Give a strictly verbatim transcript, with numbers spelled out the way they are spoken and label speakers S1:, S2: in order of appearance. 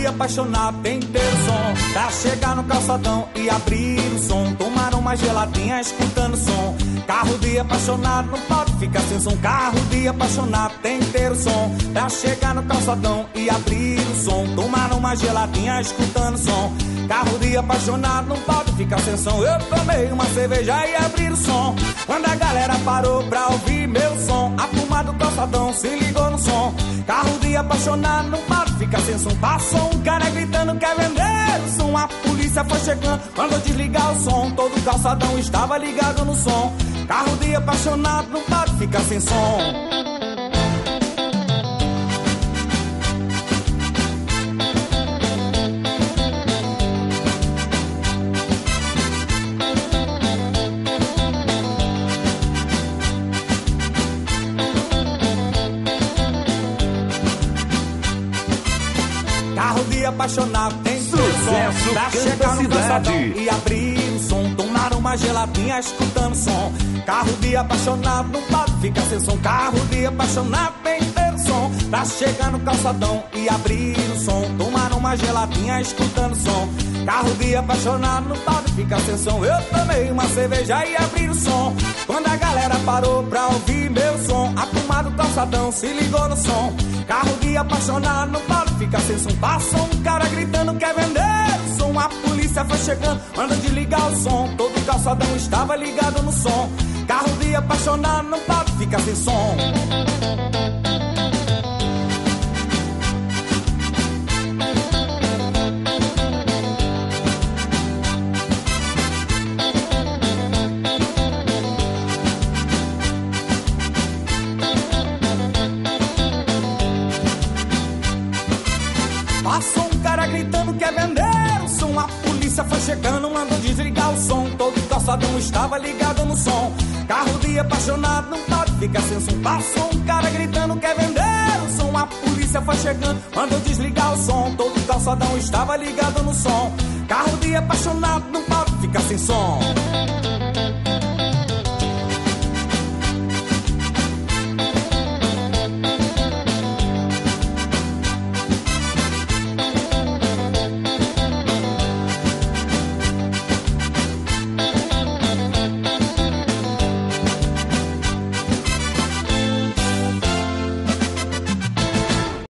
S1: de apaixonado tem que ter o som. Pra chegar no calçadão e abrir o som. Tomar uma geladinha escutando o som. Carro de apaixonado não pode ficar sem som. Carro de apaixonado tem que ter o som. Pra chegar no calçadão e abrir o som. Tomar uma geladinha escutando o som. Carro de apaixonado não pode ficar sem som. Eu tomei uma cerveja e abri o som. Quando a galera parou pra ouvir meu som, a turma do calçadão se ligou no som. Carro de apaixonado não pode ficar sem som. Passou um cara gritando quer vender o som. A polícia foi chegando, mandou desligar o som. Todo o calçadão estava ligado no som. Carro de apaixonado não pode ficar sem som. Carro de apaixonado tem sucesso. Pra chegar no calçadão e abrir o som. Tomar uma geladinha escutando som. Carro de apaixonado não pode ficar sem som. Carro de apaixonado tem que ter o som. Pra chegar no calçadão e abrir o som. Tomar uma geladinha escutando som. Carro de apaixonado não pode ficar sem som. Eu tomei uma cerveja e abri o som. Quando a galera parou pra ouvir meu som, a turma do calçadão se ligou no som. Carro de apaixonado não pode ficar sem som. Passou um cara gritando quer vender o som. A polícia foi chegando, manda desligar o som. Todo o calçadão estava ligado no som. Carro de apaixonado não pode ficar sem som. Passou um cara gritando quer vender o som. A polícia foi chegando, mandou desligar o som. Todo o calçadão estava ligado no som. Carro de apaixonado não pode ficar sem som. Passou um cara gritando quer vender o som. A polícia foi chegando, mandou desligar o som. Todo o calçadão estava ligado no som. Carro de apaixonado não pode ficar sem som.